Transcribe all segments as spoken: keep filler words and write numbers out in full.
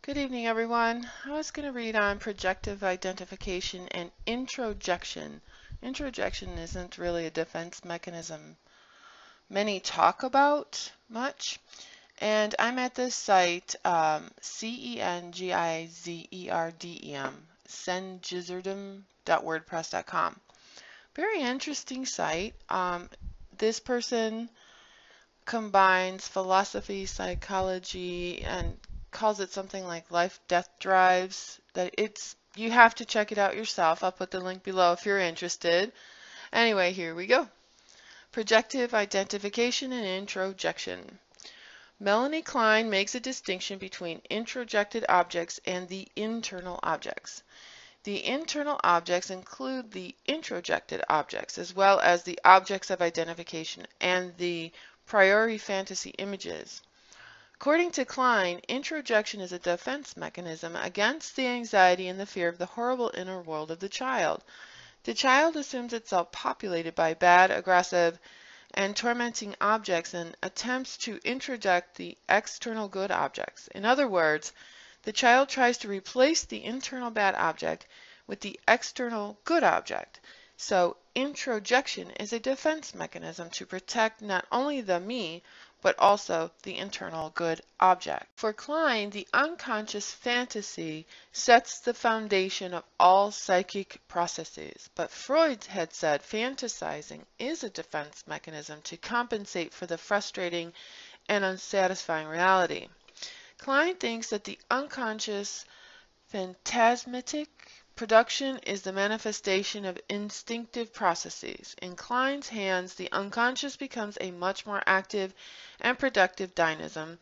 Good evening, everyone. I was going to read on projective identification and introjection. Introjection isn't really a defense mechanism many talk about much, and I'm at this site, um, C E N G I Z E R D E M, cengizardum dot wordpress dot com. Very interesting site. Um, this person combines philosophy, psychology, and calls it something like life death drives. That it's you have to check it out yourself. I'll put the link below if you're interested. Anyway, here we go. Projective identification and introjection. Melanie Klein makes a distinction between introjected objects and the internal objects. The internal objects include the introjected objects, as well as the objects of identification and the priori fantasy images. According to Klein, introjection is a defense mechanism against the anxiety and the fear of the horrible inner world of the child. The child assumes itself populated by bad, aggressive, and tormenting objects and attempts to introject the external good objects. In other words, the child tries to replace the internal bad object with the external good object. So introjection is a defense mechanism to protect not only the me, but also the internal good object. For Klein, the unconscious fantasy sets the foundation of all psychic processes, but Freud had said fantasizing is a defense mechanism to compensate for the frustrating and unsatisfying reality. Klein thinks that the unconscious phantasmatic production is the manifestation of instinctive processes. In Klein's hands, the unconscious becomes a much more active and productive dynamism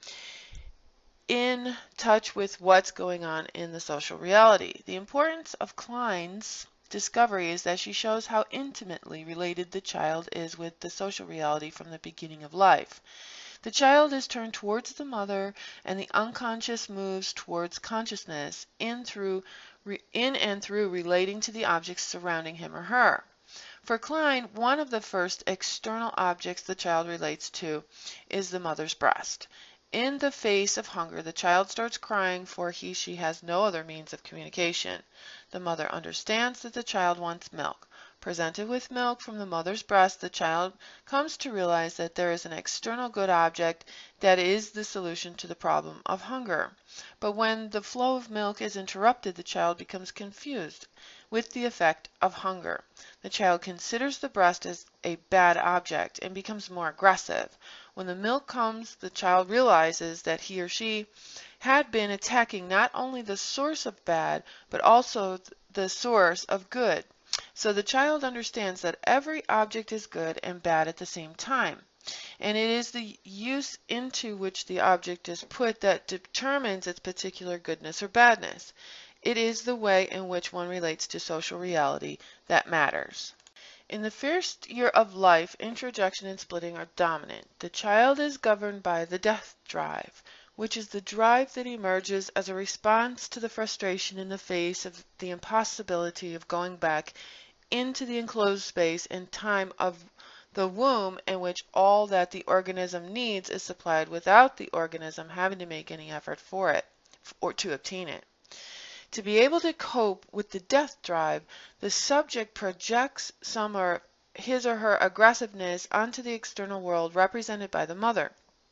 in touch with what's going on in the social reality. The importance of Klein's discovery is that she shows how intimately related the child is with the social reality from the beginning of life. The child is turned towards the mother, and the unconscious moves towards consciousness in through in and through relating to the objects surrounding him or her. For Klein, one of the first external objects the child relates to is the mother's breast. In the face of hunger, the child starts crying, for he she has no other means of communication. The mother understands that the child wants milk. Presented with milk from the mother's breast, the child comes to realize that there is an external good object that is the solution to the problem of hunger. But when the flow of milk is interrupted, the child becomes confused with the effect of hunger. The child considers the breast as a bad object and becomes more aggressive. When the milk comes, the child realizes that he or she had been attacking not only the source of bad, but also the source of good. So the child understands that every object is good and bad at the same time. And it is the use into which the object is put that determines its particular goodness or badness. It is the way in which one relates to social reality that matters. In the first year of life, introjection and splitting are dominant. The child is governed by the death drive, which is the drive that emerges as a response to the frustration in the face of the impossibility of going back into the enclosed space and time of the womb, in which all that the organism needs is supplied without the organism having to make any effort for it or to obtain it. To be able to cope with the death drive, the subject projects some of his or her aggressiveness onto the external world represented by the mother.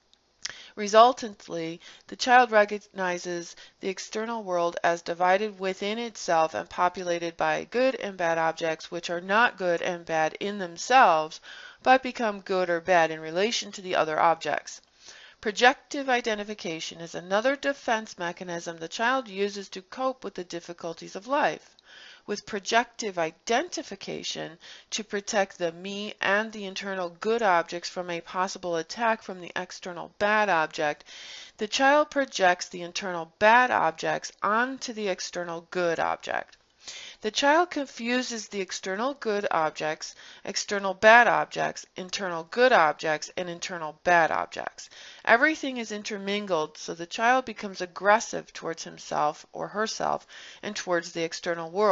Resultantly, the child recognizes the external world as divided within itself and populated by good and bad objects, which are not good and bad in themselves, but become good or bad in relation to the other objects. Projective identification is another defense mechanism the child uses to cope with the difficulties of life. With projective identification, to protect the me and the internal good objects from a possible attack from the external bad object, the child projects the internal bad objects onto the external good object. The child confuses the external good objects, external bad objects, internal good objects, and internal bad objects. Everything is intermingled, so the child becomes aggressive towards himself or herself and towards the external world.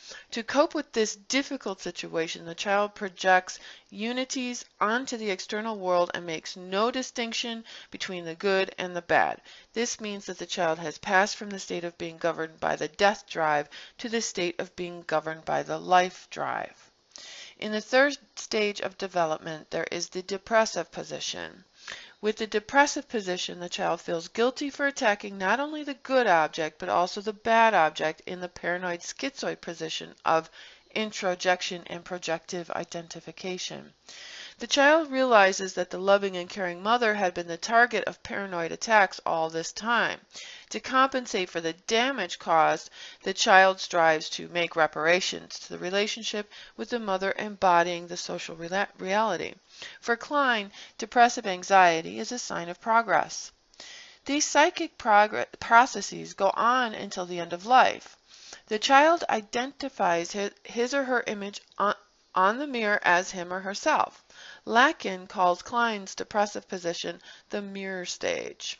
To cope with this difficult situation, the child projects unities onto the external world and makes no distinction between the good and the bad. This means that the child has passed from the state of being governed by the death drive to the state of being governed by the life drive. In the third stage of development, there is the depressive position. With the depressive position, the child feels guilty for attacking not only the good object, but also the bad object in the paranoid schizoid position of introjection and projective identification. The child realizes that the loving and caring mother had been the target of paranoid attacks all this time. To compensate for the damage caused, the child strives to make reparations to the relationship with the mother embodying the social reality. For Klein, depressive anxiety is a sign of progress. These psychic processes go on until the end of life. The child identifies his, his or her image on, on the mirror as him or herself. Lacan calls Klein's depressive position the mirror stage.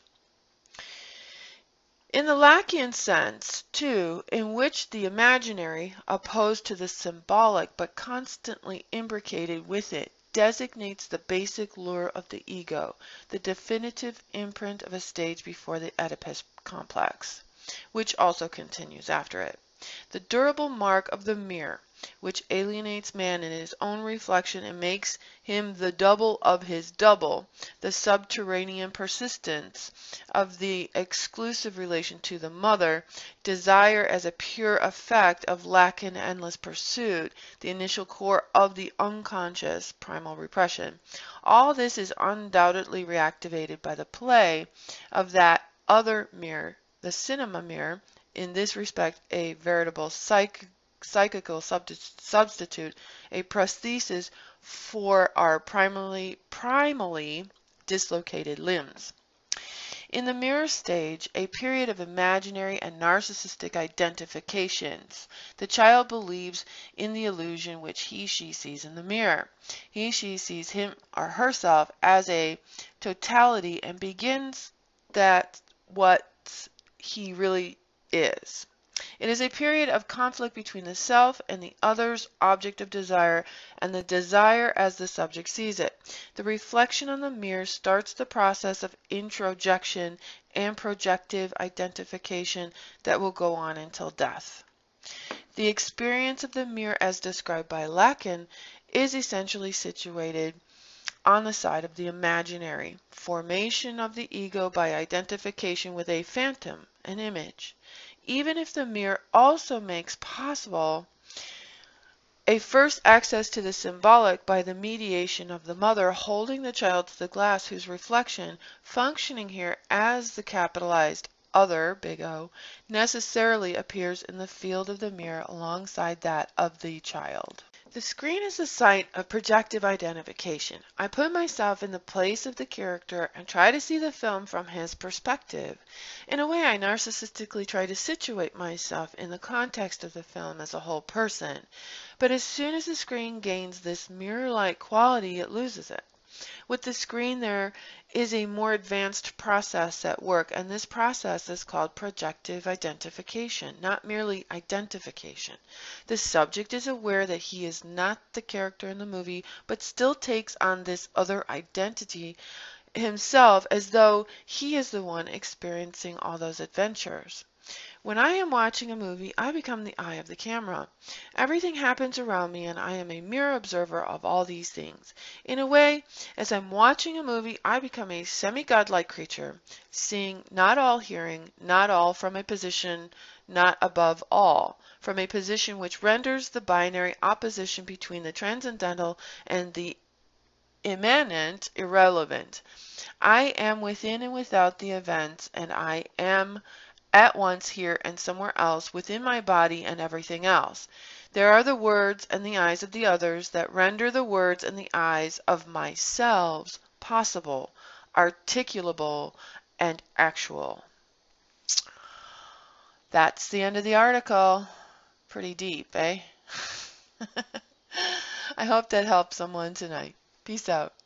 In the Lacan sense, too, in which the imaginary, opposed to the symbolic but constantly imbricated with it, designates the basic lure of the ego, the definitive imprint of a stage before the Oedipus complex, which also continues after it. The durable mark of the mirror, which alienates man in his own reflection and makes him the double of his double, the subterranean persistence of the exclusive relation to the mother, desire as a pure effect of Lacan endless pursuit, the initial core of the unconscious primal repression. All this is undoubtedly reactivated by the play of that other mirror, the cinema mirror, in this respect a veritable psych psychical substitute, a prosthesis for our primally, primally dislocated limbs. In the mirror stage, a period of imaginary and narcissistic identifications, the child believes in the illusion which he/she sees in the mirror. He/she sees him or herself as a totality and begins that what he really is. It is a period of conflict between the self and the other's object of desire, and the desire as the subject sees it. The reflection on the mirror starts the process of introjection and projective identification that will go on until death. The experience of the mirror as described by Lacan is essentially situated on the side of the imaginary, formation of the ego by identification with a phantom, an image. Even if the mirror also makes possible a first access to the symbolic by the mediation of the mother holding the child to the glass, whose reflection, functioning here as the capitalized other, big O, necessarily appears in the field of the mirror alongside that of the child. The screen is the site of projective identification. I put myself in the place of the character and try to see the film from his perspective. In a way, I narcissistically try to situate myself in the context of the film as a whole person. But as soon as the screen gains this mirror-like quality, it loses it. With the screen, there is a more advanced process at work, and this process is called projective identification, not merely identification. The subject is aware that he is not the character in the movie, but still takes on this other identity himself as though he is the one experiencing all those adventures. When I am watching a movie, I become the eye of the camera. Everything happens around me, and I am a mere observer of all these things. In a way, as I'm watching a movie, I become a semi-godlike creature, seeing not all, hearing not all, from a position not above all, from a position which renders the binary opposition between the transcendental and the immanent irrelevant. I am within and without the events, and I am at once here and somewhere else, within my body and everything else. There are the words and the eyes of the others that render the words and the eyes of myself possible, articulable, and actual. That's the end of the article. Pretty deep, eh? I hope that helped someone tonight. Peace out.